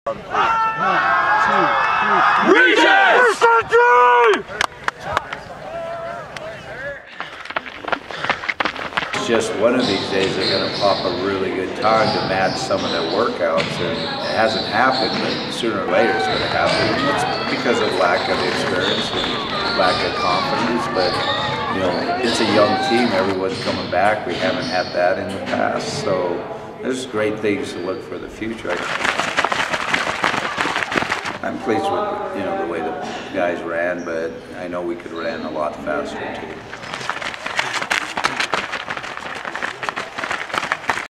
1, 2, 3. Reaches! Just one of these days they're going to pop a really good time to match some of their workouts, and it hasn't happened, but sooner or later it's going to happen. And it's because of lack of experience and lack of confidence, but you know, it's a young team, everyone's coming back, we haven't had that in the past, so there's great things to look for the future. I'm pleased with the way the guys ran, but I know we could have ran a lot faster too.